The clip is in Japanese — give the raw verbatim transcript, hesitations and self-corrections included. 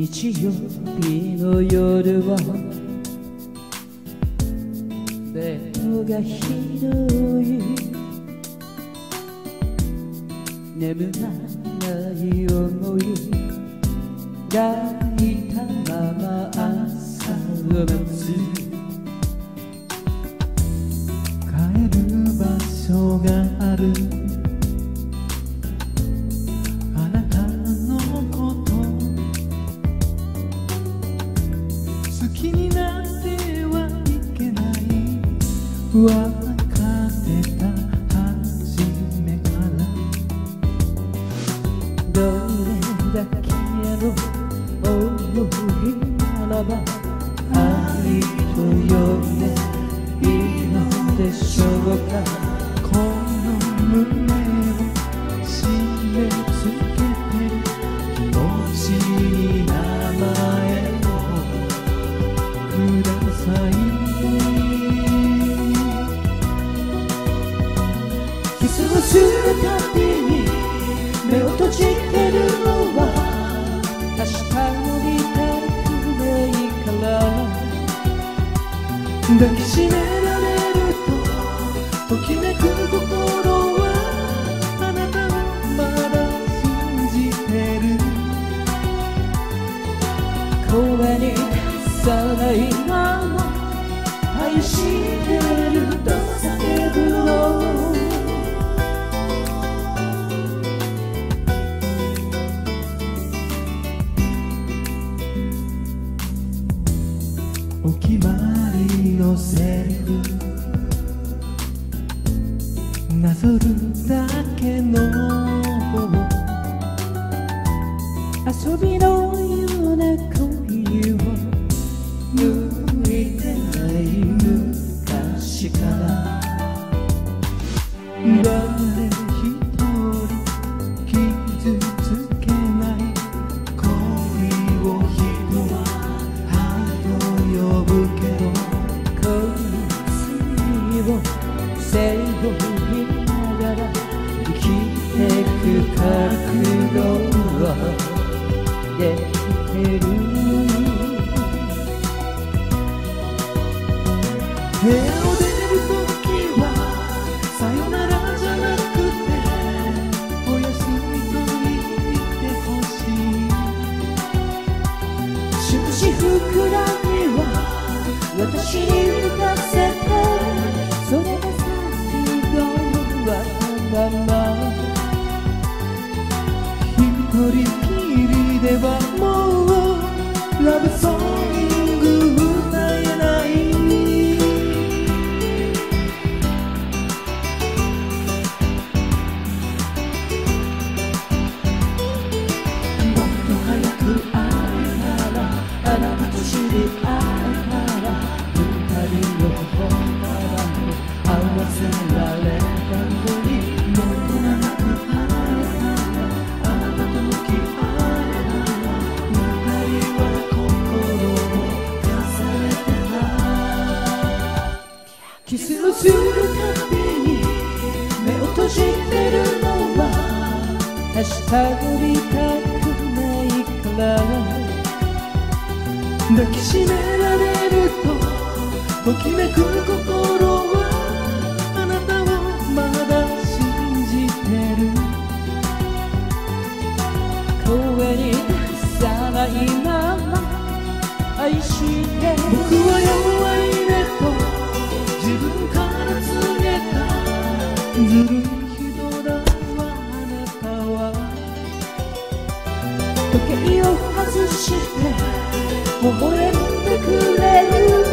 日曜日の夜はベッドが広い、眠らない思い抱いたまま朝を待つ。 帰る場所がある、あなたのこと好きになってはいけない、分かってた初めから。 どれだけの思いならば愛と呼んでいいのでしょうか。 この胸を締め付けてる気持ちに名前をください。 キスをするたびに目を閉じてるのは明日を見たくないから。 抱きしめられるとときめく心はあなたをまだ信じてる。 声に出さないまま愛してると叫ぶの。 お決まりのセリフなぞるだけの遊びのような恋を抜いてない昔から。 誰一人傷つけない恋を人は愛と呼ぶけど、 恋を背負いながら生きてく覚悟はできてる。 部屋を出るときはさよならじゃなくておやすみと言ってほしい。 終止符くらいは私に打たせて、それが最後はただま一人きりではもうラブソング歌えない。 もっと早く会えたら、あなたと知り合えたら、二人の心を合わせられたのに。 もっと長く会えたら、あなたと向き合えたら、二人は心を重ねてた。 キスをするたびに目を閉じてるのは明日を見たくないから。 抱きしめられるとときめく心はあなたをまだ信じてる。 声に出さないまま愛してる。 僕は弱いねと自分から告げたずるい人だわあなたは。 時計を外して微笑んでくれる。